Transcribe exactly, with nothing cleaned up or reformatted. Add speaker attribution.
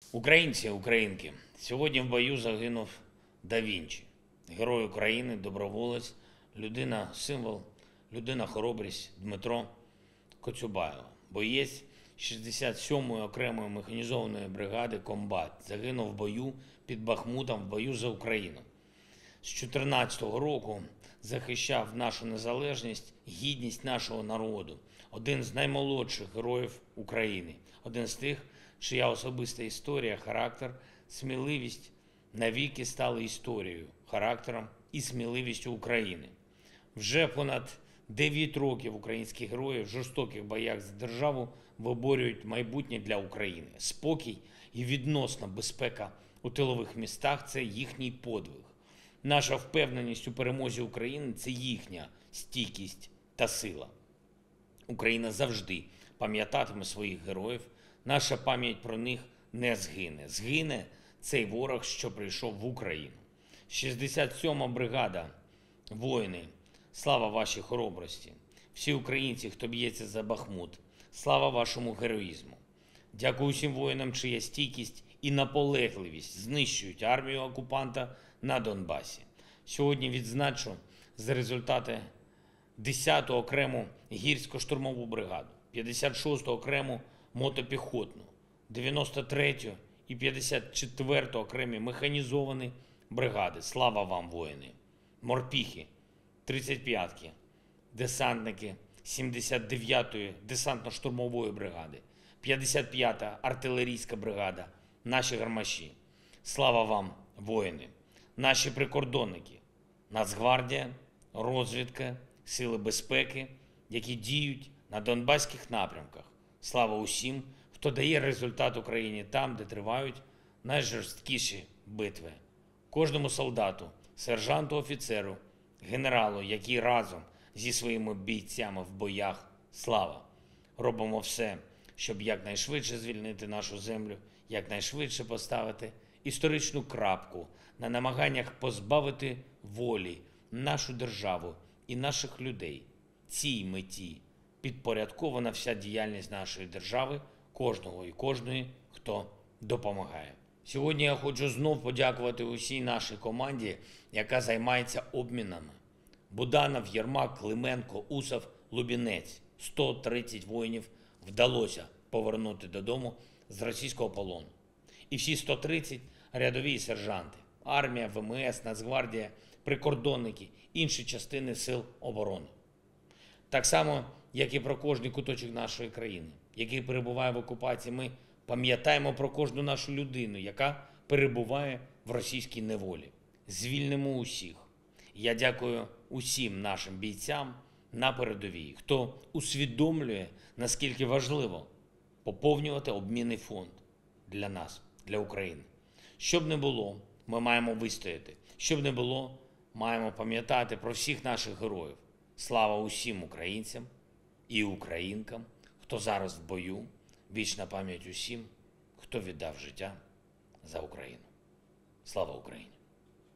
Speaker 1: Українці, українки, сьогодні в бою загинув Да Вінчі, герой України, доброволець, людина-символ, людина-хоробрість Дмитро Коцюбайло, боєць шістдесят сьомої окремої механізованої бригади «Комбат», загинув в бою під Бахмутом, в бою за Україну. З чотирнадцятого року захищав нашу незалежність, гідність нашого народу. Один з наймолодших героїв України, один з тих, чия особиста історія, характер, сміливість навіки стали історією, характером і сміливістю України. Вже понад дев'ять років українські герої в жорстоких боях за державу виборюють майбутнє для України. Спокій і відносна безпека у тилових містах – це їхній подвиг. Наша впевненість у перемозі України – це їхня стійкість та сила. Україна завжди пам'ятатиме своїх героїв, наша пам'ять про них не згине. Згине цей ворог, що прийшов в Україну. шістдесят сьома бригада, воїни, слава вашій хоробрості. Всі українці, хто б'ється за Бахмут, слава вашому героїзму. Дякую всім воїнам, чия стійкість і наполегливість знищують армію окупанта на Донбасі. Сьогодні відзначу за результати десяту окрему гірсько-штурмову бригаду, п'ятдесят шосту окрему мотопіхотну, дев'яносто третю і п'ятдесят четверту окремі механізовані бригади. Слава вам, воїни! Морпіхи, тридцять п'ятки, десантники сімдесят дев'ятої десантно-штурмової бригади, п'ятдесят п'ята артилерійська бригада, наші гармаші. Слава вам, воїни! Наші прикордонники, Нацгвардія, розвідка, сили безпеки, які діють на донбаських напрямках. Слава усім, хто дає результат Україні там, де тривають найжорсткіші битви. Кожному солдату, сержанту, офіцеру, генералу, які разом зі своїми бійцями в боях, слава! Робимо все, щоб якнайшвидше звільнити нашу землю, якнайшвидше поставити історичну крапку на намаганнях позбавити волі нашу державу і наших людей. Цій меті підпорядкована вся діяльність нашої держави, кожного і кожної, хто допомагає. Сьогодні я хочу знов подякувати усій нашій команді, яка займається обмінами. Буданов, Єрмак, Клименко, Усов, Лубінець. сто тридцять воїнів вдалося повернути додому з російського полону. І всі сто тридцять рядові і сержанти, армія, ВМС, Нацгвардія, прикордонники, інші частини сил оборони. Так само, як і про кожний куточок нашої країни, який перебуває в окупації, ми пам'ятаємо про кожну нашу людину, яка перебуває в російській неволі. Звільнимо усіх. Я дякую усім нашим бійцям на передовій, хто усвідомлює, наскільки важливо поповнювати обмінний фонд для нас, для України. Щоб не було, ми маємо вистояти. Щоб не було, маємо пам'ятати про всіх наших героїв. Слава усім українцям і українкам, хто зараз в бою. Вічна пам'ять усім, хто віддав життя за Україну. Слава Україні!